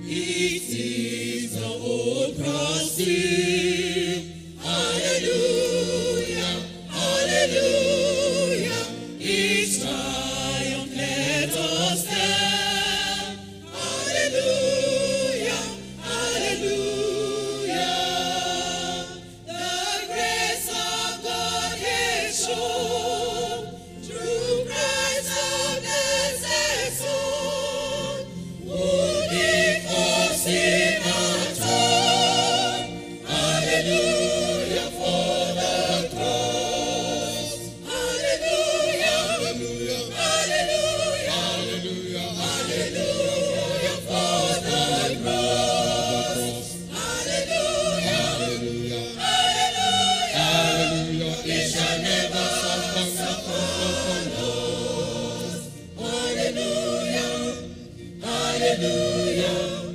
It is the old cross theme. Hallelujah, hallelujah. Its triumph let us tell. Hallelujah, hallelujah. The grace of God is shown through Christ our blessed Son, who did for sin atone. Hallelujah for the cross. Hallelujah, hallelujah, hallelujah, hallelujah, hallelujah for the cross. Hallelujah, hallelujah, hallelujah, hallelujah. It shall never suffer loss. Hallelujah, hallelujah.